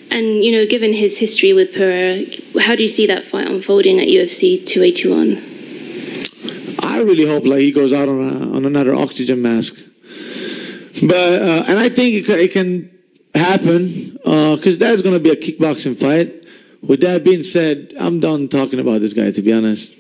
And, you know, given his history with Pereira, how do you see that fight unfolding at UFC 281? I really hope like he goes out on another oxygen mask. But and I think it can happen because that's going to be a kickboxing fight. With that being said, I'm done talking about this guy, to be honest.